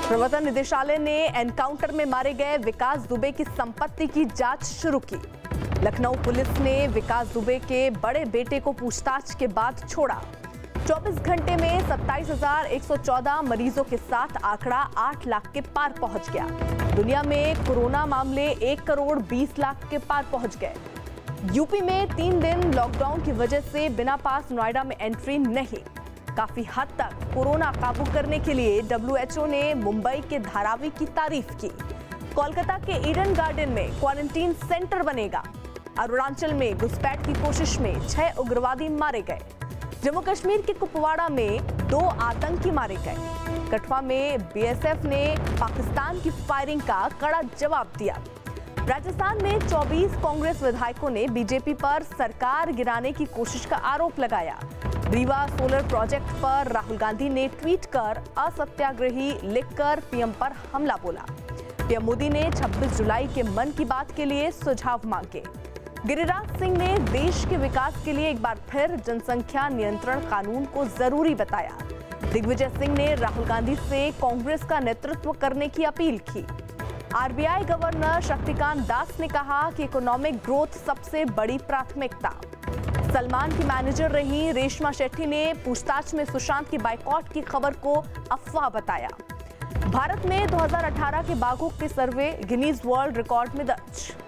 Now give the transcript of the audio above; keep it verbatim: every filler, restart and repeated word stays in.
प्रवर्तन निदेशालय ने एनकाउंटर में मारे गए विकास दुबे की संपत्ति की जांच शुरू की। लखनऊ पुलिस ने विकास दुबे के बड़े बेटे को पूछताछ के बाद छोड़ा। चौबीस घंटे में सत्ताईस हजार एक सौ चौदह मरीजों के साथ आंकड़ा आठ लाख के पार पहुंच गया। दुनिया में कोरोना मामले एक करोड़ बीस लाख के पार पहुंच गए। यूपी में तीन दिन लॉकडाउन की वजह से बिना पास नोएडा में एंट्री नहीं। काफी हद तक कोरोना काबू करने के लिए डब्ल्यू एच ओ ने मुंबई के धारावी की तारीफ की। कोलकाता के ईडन गार्डन में क्वारंटीन सेंटर बनेगा। अरुणाचल में घुसपैठ की कोशिश में छह उग्रवादी मारे गए। जम्मू कश्मीर के कुपवाड़ा में दो आतंकी मारे गए। कठुआ में बी एस एफ ने पाकिस्तान की फायरिंग का कड़ा जवाब दिया। राजस्थान में चौबीस कांग्रेस विधायकों ने बीजेपी पर सरकार गिराने की कोशिश का आरोप लगाया। रीवा सोलर प्रोजेक्ट पर राहुल गांधी ने ट्वीट कर असत्याग्रही लिखकर पीएम पर हमला बोला। पीएम मोदी ने छब्बीस जुलाई के मन की बात के लिए सुझाव मांगे। गिरिराज सिंह ने देश के विकास के लिए एक बार फिर जनसंख्या नियंत्रण कानून को जरूरी बताया। दिग्विजय सिंह ने राहुल गांधी से कांग्रेस का नेतृत्व करने की अपील की। R B I governor Shaktikanta Das ने कहा कि इकोनॉमिक ग्रोथ सबसे बड़ी प्राथमिकता। सलमान की मैनेजर रही रेशमा शेट्टी ने पूछताछ में सुशांत की बाइकॉट की खबर को अफवाह बताया। भारत में दो हज़ार अठारह के बाघों के सर्वे गिनीज वर्ल्ड रिकॉर्ड में दर्ज।